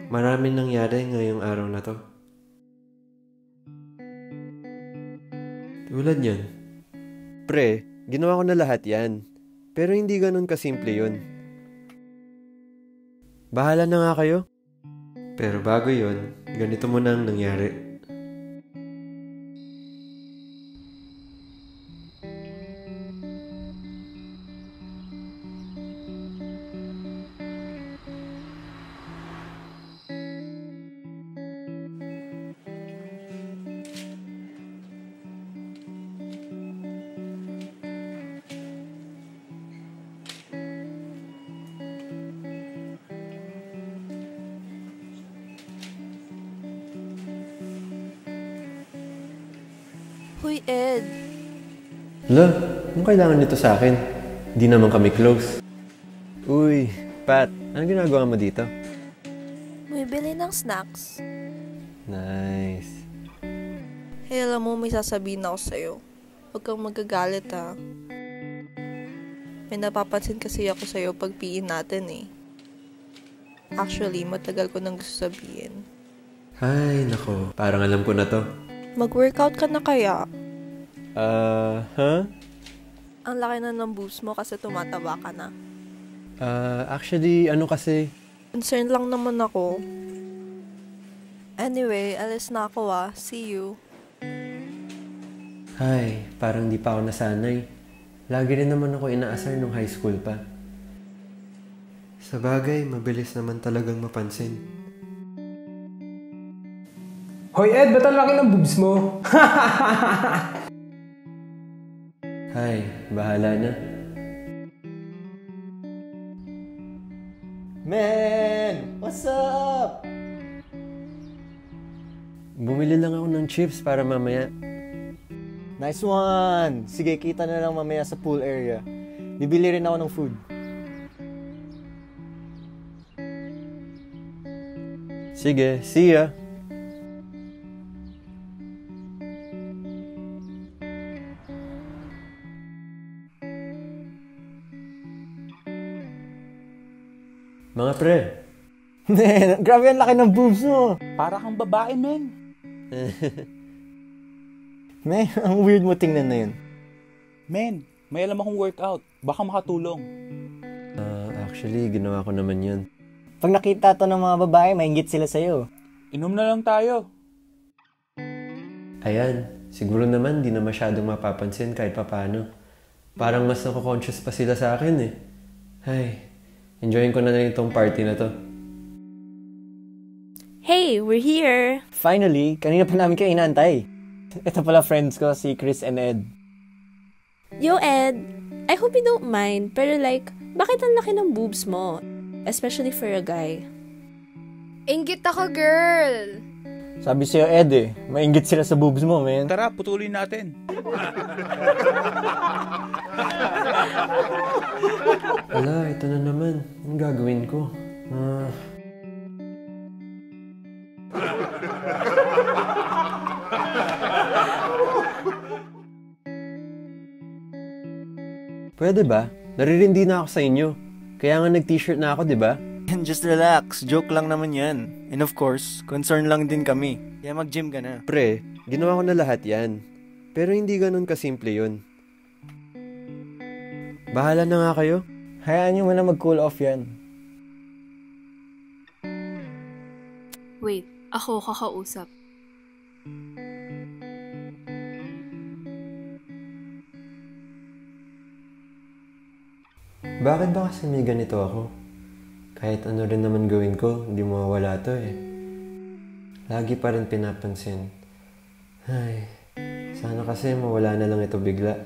Maraming nangyari ngayong araw na to. Tulad yan. Pre, ginawa ko na lahat yan. Pero hindi ganun kasimple yun. Bahala na nga kayo. Pero bago yun, ganito muna ang nangyari. Hoy, Ed. Lo, anong kailangan nito sa akin? Hindi naman kami close. Uy, Pat, anong ginagawa mo dito? Bumibili ng snacks. Nice. Hey, alam mo, may sasabihin ako sa'yo. Huwag kang magagalit, ha. May napapansin kasi ako sa'yo pag PE natin, eh. Actually, matagal ko nang gusto sabihin. Ay, nako. Parang alam ko na to. Mag-workout ka na kaya? Huh? Ang laki na ng boobs mo kasi tumataba ka na. Actually, ano kasi... Concerned lang naman ako. Anyway, alis na ako, ah. See you. Ay, parang di pa ako nasanay. Lagi rin naman ako inaasar nung high school pa. Sa bagay, mabilis naman talagang mapansin. Hoy Ed, ba't ang laki ng boobs mo? Ay, bahala na. Man! What's up? Bumili lang ako ng chips para mamaya. Nice one! Sige, kita na lang mamaya sa pool area. Bibili rin ako ng food. Sige, see ya! Mga pre, Man, grabe ang laki ng boobs mo! Para kang babae, men. Man, ang weird mo tingnan na yun. Men, may alam akong workout. Baka makatulong. actually, ginawa ko naman yun. Pag nakita to ng mga babae, maingit sila sa'yo. Inom na lang tayo. Ayan, siguro naman di na masyadong mapapansin kahit papano. Parang mas nako-conscious pa sila sa akin eh. Ay, enjoyin ko na itong party na to. Hey, we're here! Finally, kanina pa namin kayo inaantay. Ito pala friends ko, si Chris and Ed. Yo, Ed! I hope you don't mind, pero like, bakit ang laki ng boobs mo? Especially for a guy. Inggit ako, girl! Sabi sa'yo Ed eh, maingit sila sa boobs mo, man. Tara, putulin natin. Ala, ito na naman. Anong gagawin ko? Pwede ba? Naririndi na ako sa inyo. Kaya nga nag-t-shirt na ako, di ba? And just relax, joke lang naman yan. And of course, concern lang din kami. Kaya mag-gym ka na. Pre, ginawa ko na lahat yan. Pero hindi ganun kasimple yun. Bahala na nga kayo. Hayaan nyo muna mag-cool off yan. Wait, ako kakausap. Bakit ba kasi may ganito ako? Kahit ano rin naman gawin ko, hindi mawawala to eh. Lagi pa rin pinapansin. Ay, sana kasi mawala na lang ito bigla.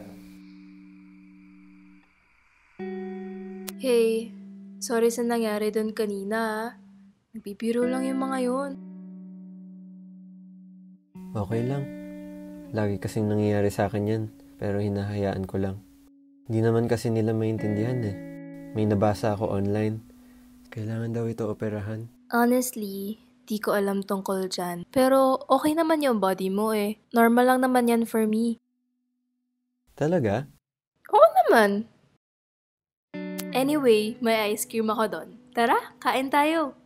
Hey, sorry sa nangyari doon kanina, ah. Nagbibiro lang yung mga yun. Okay lang. Lagi kasing nangyayari sa akin yan, pero hinahayaan ko lang. Hindi naman kasi nila maintindihan eh. May nabasa ako online. Kailangan daw ito operahan. Honestly, di ko alam tungkol dyan. Pero okay naman yung body mo eh. Normal lang naman yan for me. Talaga? Oo naman. Anyway, may ice cream ako doon. Tara, kain tayo.